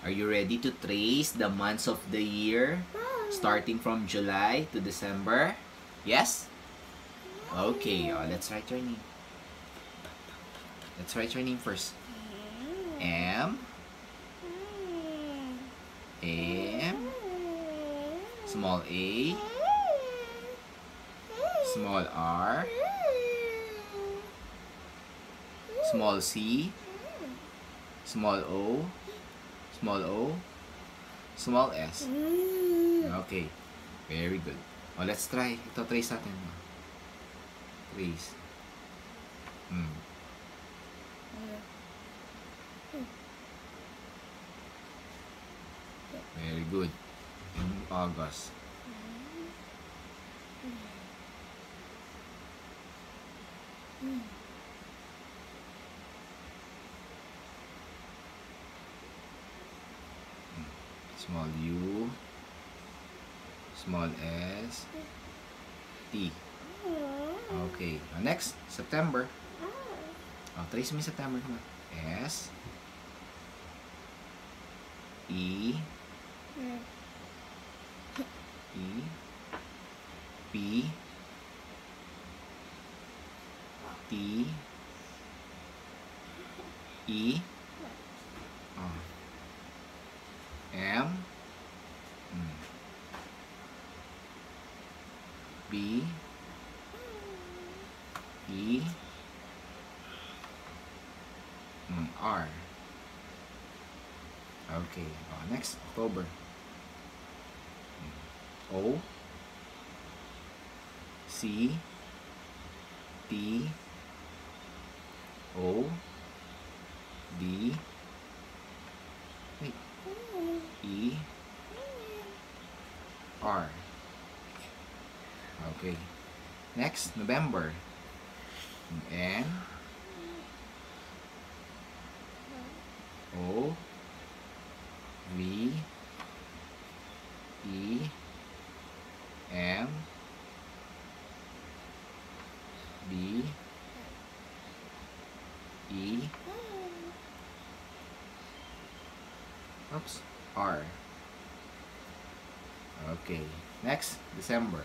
Are you ready to trace the months of the year? Starting from July to December? Yes? Okay, let's write your name. Let's write your name first. M. Small a. Small r. Small c. Small o. Small o. Small s. Okay. Very good. Let's try. Ito, trace natin. Trace. Very good. In August. Small u. Small s. T. Okay. Next, September. Trace mo yung September naman. S. E. P. T. E. M. B. E. R. Okay. Next, October. O. C. T. O. D. Wait. E. R. Okay. Next, November. N. O. V. E. M. B. E. Oops. R. Okay. Next, December.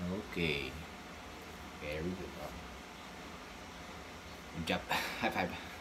Okay. Very good. Good job. High five.